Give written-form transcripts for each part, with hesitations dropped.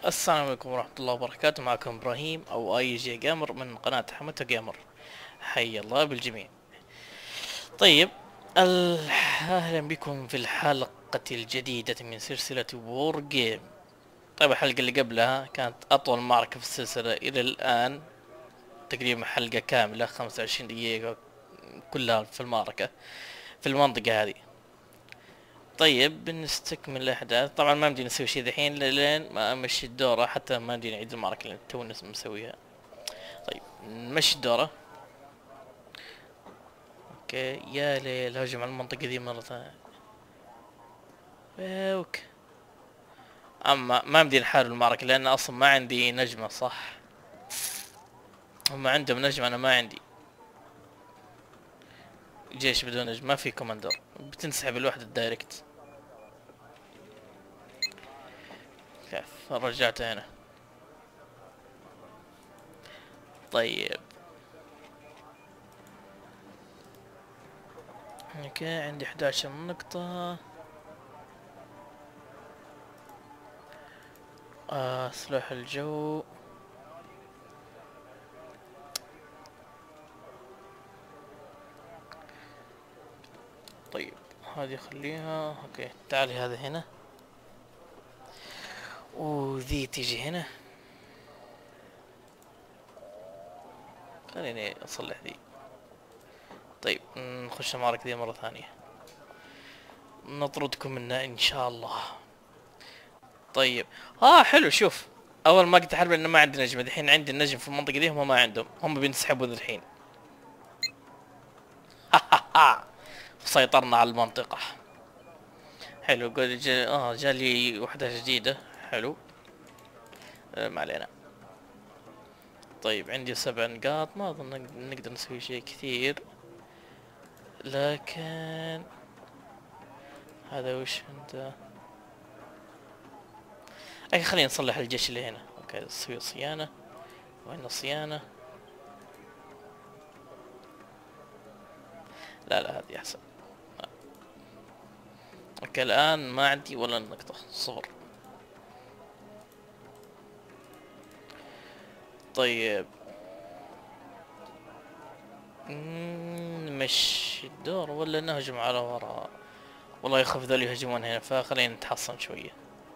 السلام عليكم ورحمة الله وبركاته. معكم ابراهيم او اي جي جيمر من قناة حمته جيمر. حي الله بالجميع. طيب، اهلا بكم في الحلقة الجديدة من سلسلة وور جيم. طيب، الحلقة اللي قبلها كانت اطول معركة في السلسلة الى الان، تقريبا حلقة كاملة 25 دقيقة كلها في المعركة في المنطقة هذه. طيب، بنستكمل الاحداث. طبعا ما بدي نسوي شيء ذحين لين ما امشي الدورة، حتى ما بدي نعيد المعركة اللي تونا مسويها. طيب، نمشي الدورة. اوكي، يا ليل هجم على المنطقة دي مرة ثانية. اوكي، اما ما بدي نحارب المعركة لان اصلا ما عندي نجمة، صح؟ هم عندهم نجمة، انا ما عندي. جيش بدون نجم، ما في كوماندر، بتنسحب الوحدة الدايركت. كيف رجعته هنا؟ طيب، اوكي عندي 11 نقطة. سلاح الجو. طيب، هذه خليها. اوكي، تعالي هذا هنا، وذي تيجي هنا. خليني اصلح ذي. طيب، نخش المعركة دي مرة ثانية، نطردكم منها ان شاء الله. طيب، حلو. شوف، اول ما قلت حرب انه ما عندي نجم، الحين عندي النجم في المنطقة دي، هم ما عندهم، هم بينسحبوا ذا الحين. سيطرنا على المنطقة. حلو، قول جالي وحدة جديدة. حلو. ما علينا. طيب، عندي 7 نقاط، ما اظن نقدر نسوي شيء كثير، لكن هذا وش انت؟ اي، خلينا نصلح الجيش اللي هنا. اوكي، نسوي صيانة. وين الصيانة؟ لا لا، هذه احسن. اوكي، الان ما عندي ولا نقطة، صفر. طيب، نمشي الدور ولا نهجم على وراء؟ والله يخاف ذول يهجمون هنا، فخلينا نتحصن شوية.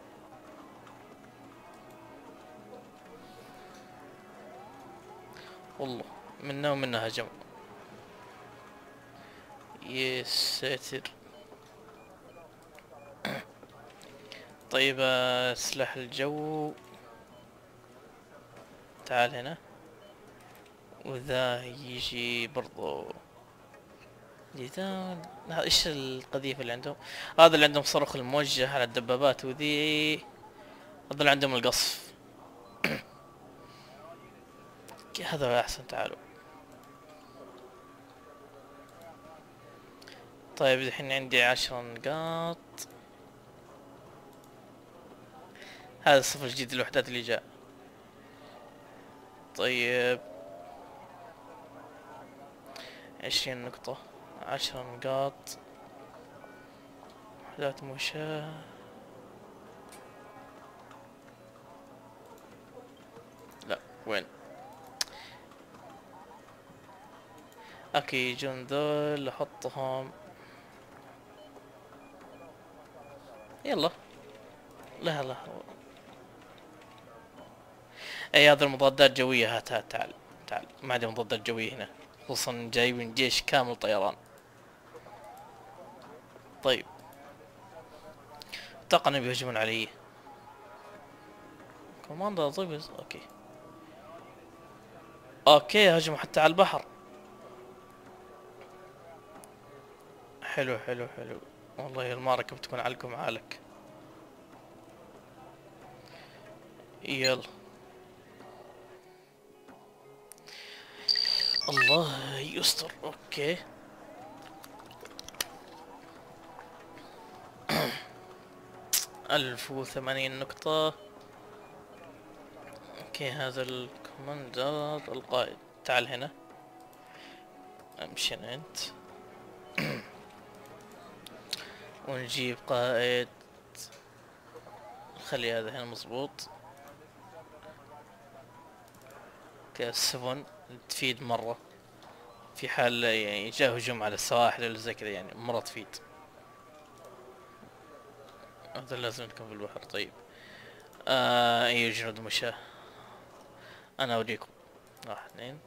والله منا ومنا هجم. يا ساتر. طيب، سلاح الجو. تعال هنا، وذا يجي برضو. ذا ايش القذيفة اللي عندهم؟ هذا اللي عندهم صاروخ الموجه على الدبابات، وذي هذا اللي عندهم القصف. هذا احسن. تعالوا. طيب، الحين عندي 10 نقاط. هذا الصف الجديد الوحدات اللي جاء. طيب، 20 نقطة، 10 نقاط. وحدات مشاة. لا، وين؟ اوكي، يجون ذول احطهم. يلا. لا لا. اي، هذا المضادات الجوية. هات هات، تعال. تعال، ما عندي مضادات جوية هنا، خصوصا جايبين جيش كامل طيران. طيب، اتوقع انهم بيهجمون علي. كوماندر طيب. اوكي. اوكي، هجموا حتى على البحر. حلو حلو حلو. والله المعركة بتكون علكم عالك. يلا. الله يستر. اوكي. 1080 نقطة. اوكي، هذا الكوماندر القائد. تعال هنا، امشي انت. ونجيب قائد. خلي هذا هنا مظبوط. كالسفن تفيد مرة في حال يعني جاء هجوم على السواحل ولا زي كذا، يعني مرة تفيد. هذا لازم نكون في البحر. طيب اي جنود مشاة، انا اوريكم. واحد اثنين،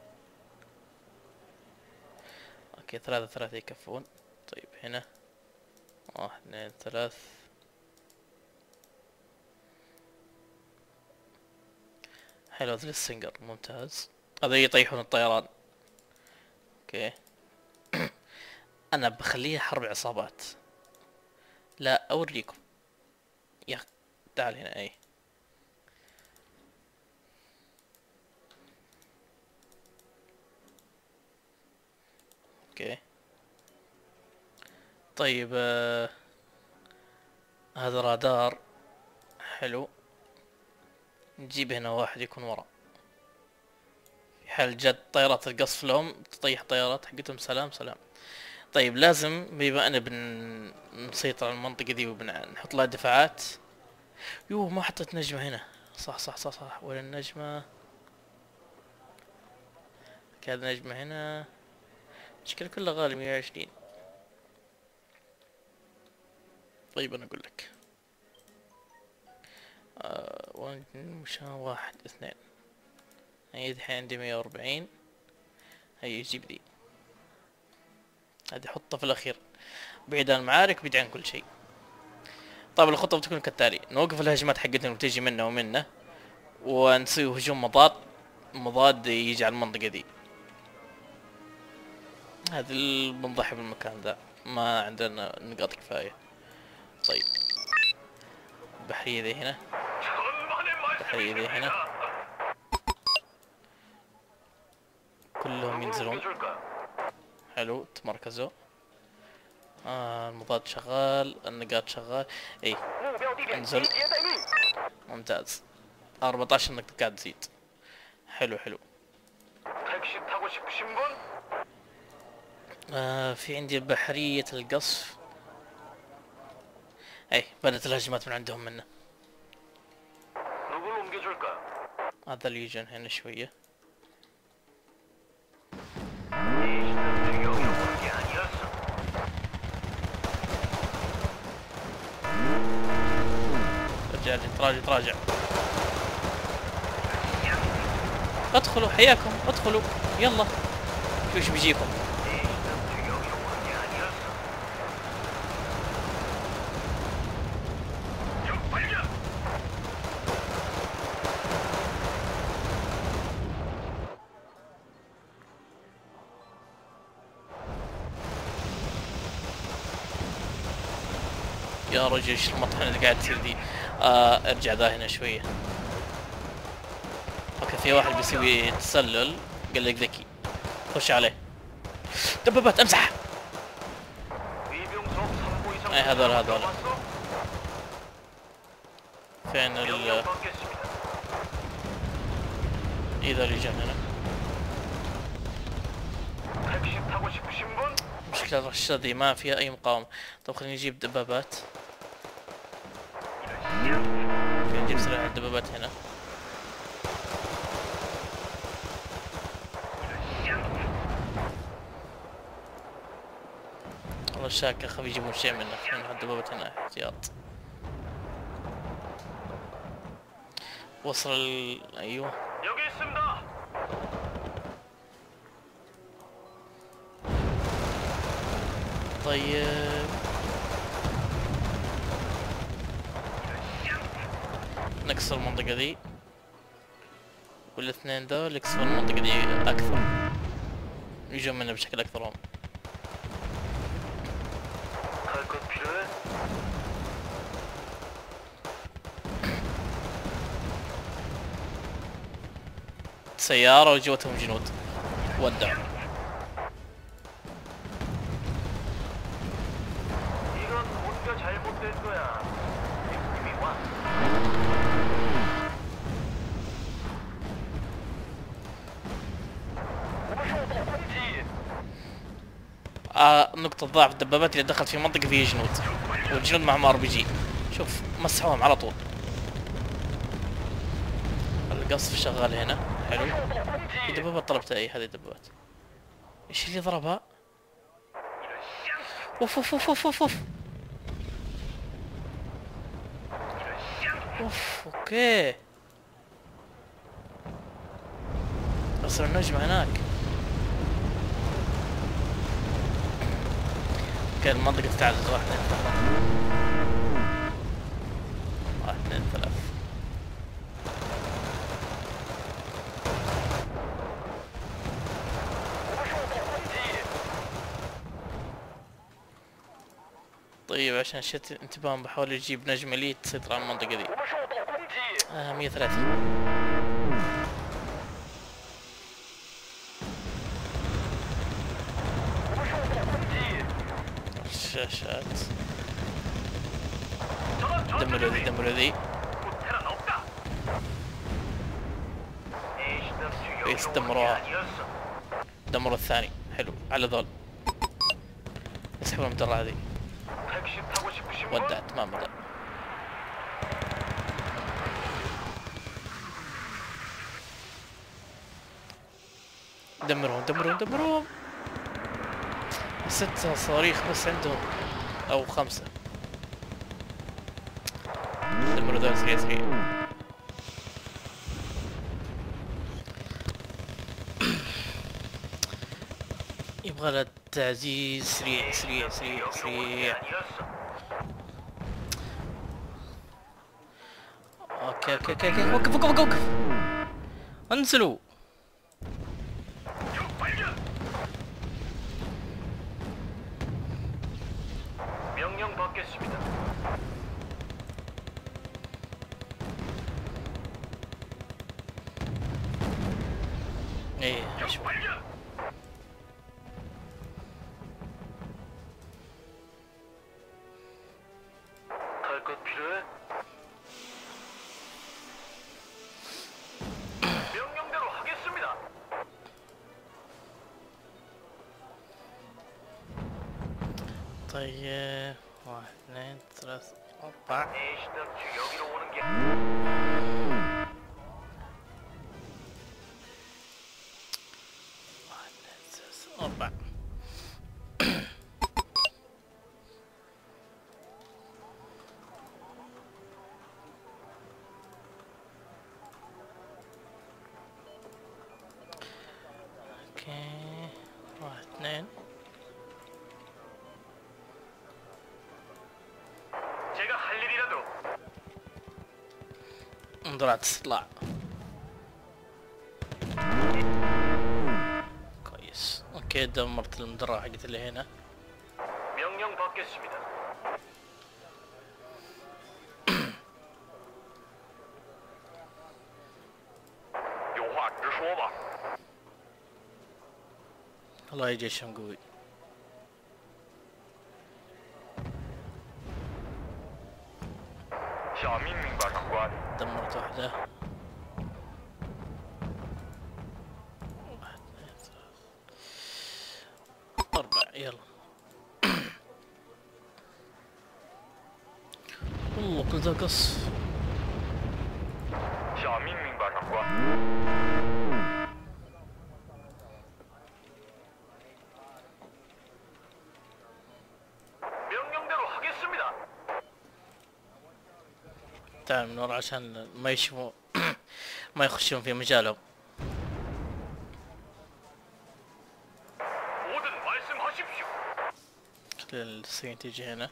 اوكي ثلاثة يكفون. طيب هنا واحد اثنين ثلاث. حلو هذا السنجر ممتاز، هذا يطيحون الطيران. اوكي انا بخليها حرب عصابات. لا اوريكم يا اخي، تعال هنا. اي اوكي طيب هذا رادار حلو، نجيب هنا واحد يكون ورا في حال جت طيارات القصف لهم تطيح طيارات حقتهم. سلام سلام. طيب لازم بما انا بنسيطر على المنطقة دي وبنحط لها دفاعات. يوه ما حطيت نجمة هنا. صح صح صح صح، ولا النجمة كذا. نجمة هنا المشكلة كلها غالي 120. طيب انا اقول لك مش واحد اثنين. هي الحين عندي 140. هي جيب دي، هذه حطها في الاخير بعيد عن المعارك، بعيد عن كل شيء. طيب الخطة بتكون كالتالي: نوقف الهجمات حقتنا اللي بتيجي منا ومنا، ونسوي هجوم مضاد يجي على المنطقة دي. هذا اللي بنضحي بالمكان ذا، ما عندنا نقاط كفاية. طيب بحرية ذي هنا، بحرية ذي هنا، كلهم ينزلون. حلو تمركزوا. المضاد شغال، النقاط شغال. اي انزل ممتاز. 14 نقطة قاعد تزيد. حلو حلو. في عندي بحرية القصف. اي بدأت الهجمات من عندهم منه. هذا الليجن هنا شوية. رجال تراجع. ادخلوا حياكم، ادخلوا يلا شو ايش بيجيكم. يا رجل ايش المطحنة اللي قاعد تصير دي. ارجع ذا هنا شوية. اوكي في واحد بيسوي تسلل، قال لك ذكي، خش عليه. دبابات امسح. اي هذول فين اذا اللي جن هنا. مشكلة الرشة دي ما فيها اي مقاومة. طب خلينا نجيب دبابات، نجيب سلاح الدبابات هنا. والله الشاكة خاف يجيبون شيء منه. خلينا نحط دبابات هنا احتياط. وصل ايوه طيب نكسر المنطقة دي، والاثنين دول يكسرون المنطقة دي أكثر، يجون منا بشكل أكثر هم. سيارة وجوتهم جنود ودع. نقطة ضعف الدبابات اللي دخلت في منطقة فيها جنود، والجنود معهم ار بي جي. شوف مسحوهم على طول. القصف شغال هنا. حلو. في دبابات طلبتها، اي هذه دبابات. ايش اللي ضربها؟ اوف اوف اوف اوف اوف اوف اوف. اوكي اصل النجمة هناك. كان المنطقة تتعزز. 1 2 3 1 2 3. طيب عشان شت انتباههم بحاول يجيب نجمة لي تسيطر على المنطقة ذي. 103. الشاشات. دمروا ذي دمروا ذي. كويس دمروها. دمروا الثاني. حلو على ذول. يسحبون المدرعة ذي. ودعت ما مدى. دمرهم دمرهم دمرهم. 6 صواريخ بس عندهم او 5. دمروا ذول سريع سريع. يبغى له تعزيز سريع سريع سريع سريع. اوكي اوكي اوكي اوكي. وقف وقف وقف. انزلوا. ايه اشوف. طيب 1 2 3 4. 4. اوكي 1 2. مدرعة استطلاع. كويس. اوكي دمرت المدرعة حقت اللي هنا. والله جيشهم قوي. دمرت واحدة. 1 2 3 4. يلا. والله كل ذا قص. تعال من ورا عشان ما يشوفوا ما يخشون في مجالهم. خلي السين تيجي هنا.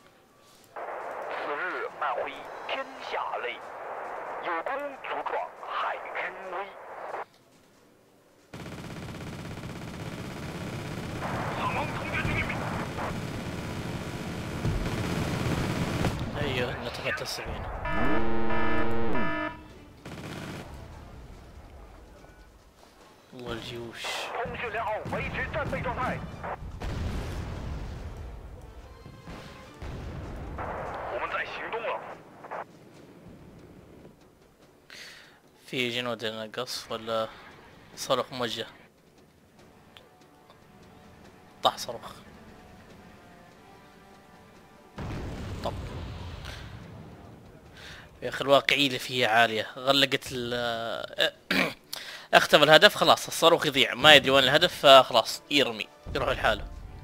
ايوه نتفت السفينة. والجيوش. في جنود هنا قصف ولا صاروخ موجه؟ طح صاروخ. طب يا اخي الواقعية اللي فيها عالية. غلقت اختفى الهدف خلاص، الصاروخ يضيع، ما يدري وين الهدف، فخلاص يرمي يروح لحاله.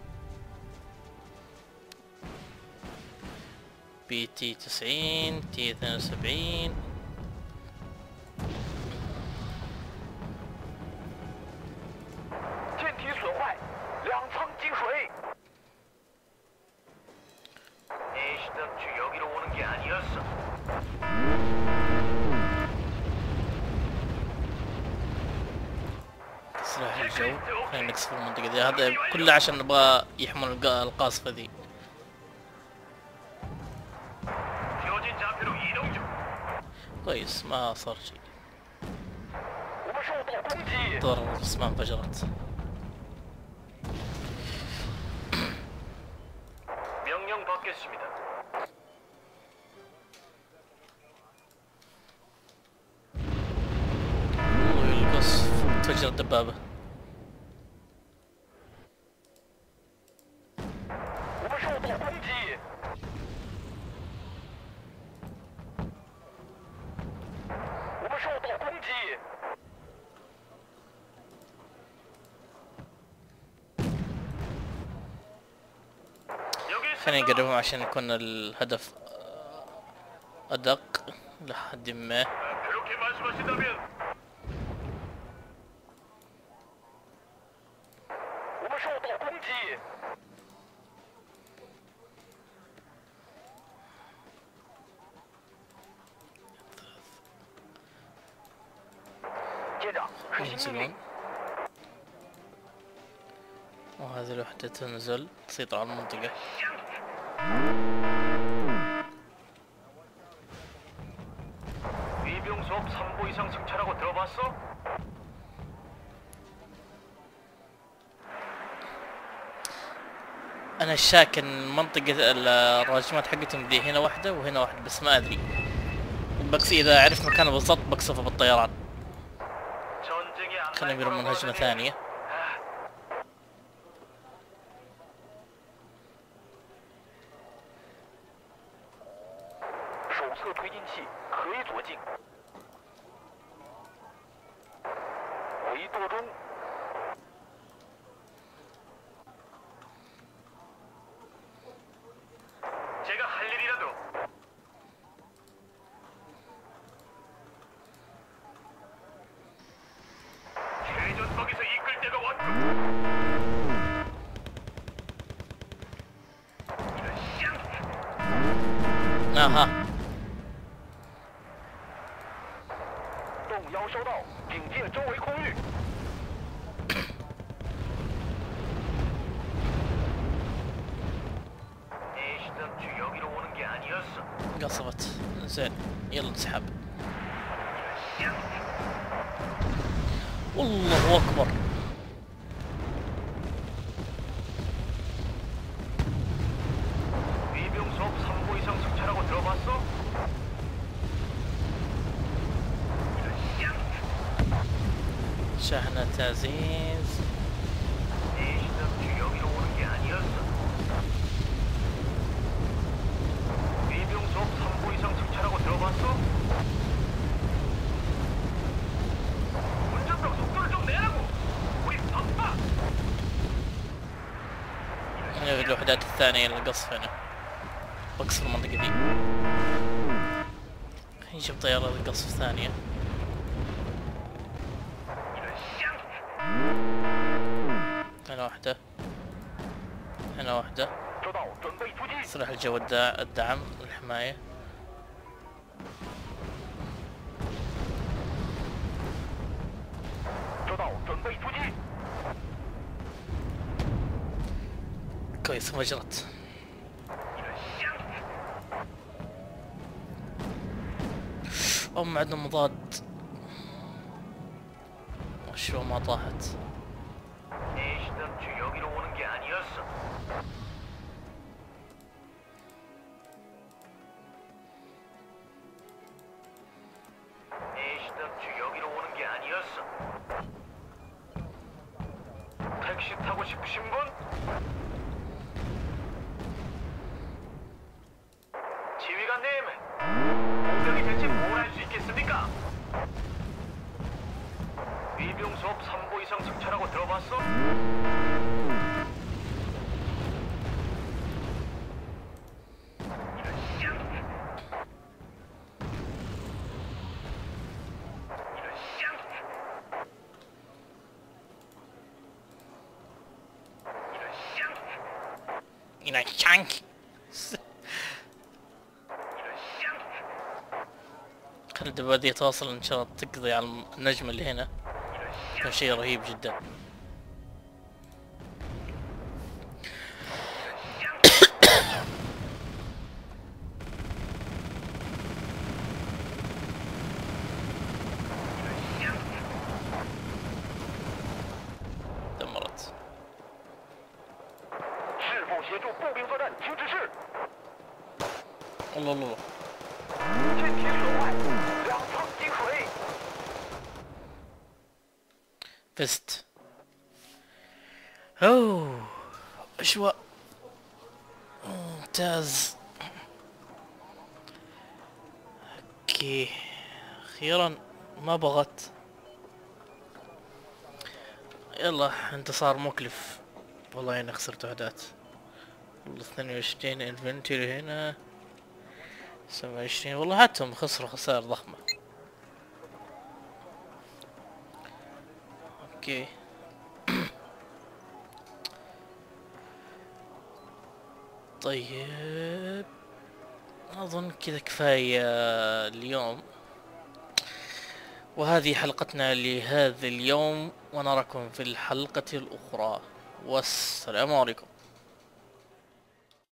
بي تي 90 تي 72. سلاح الجو، خلينا نقصف المنطقة دي، هذا كله عشان نبغى يحمل القاصفة ذي. كويس ما صار شيء. ضرر بس ما انفجرت. القصف تفجر الدبابة. خلينا نقربهم عشان يكون الهدف أدق لحد ما. ينزلون وهذه الوحدة تنزل تسيطر على المنطقة. انا شاك ان منطقة الراجمات حقتهم دي هنا واحدة وهنا واحدة، بس ما ادري. بس اذا عرفت مكانه بالضبط بقصفه بالطيران. خلينا نقرب من هجمة ثانية. اها قصفت. زين يلا نسحب. الله اكبر. شحنة تعزيز. هنا في الوحدات الثانية للقصف، هنا بقصف المنطقة دي. نشوف طيارة القصف ثانية. هنا واحدة، هنا واحدة. سلاح الجو الدعم الحماية. كويس انفجرت. عندنا مضاد. شلون ما طاحت. 수업 3보 이상 승차라고 들어봤어? هنا شانك. خلي الدبابة دي توصل ان شاء الله تقضي على النجم اللي هنا، كان شيء رهيب جدا. دمرت. الله الله فزت. اوه اشواء ممتاز. اوكي اخيرا ما بغت. يلا انتصار مكلف والله، اني خسرت وحدات. والله 22 انفنتوري هنا، 27 والله حتى خسروا خسائر ضخمة. اوكي طيب اظن كذا كفاية اليوم، وهذه حلقتنا لهذا اليوم، ونراكم في الحلقة الأخرى، والسلام عليكم.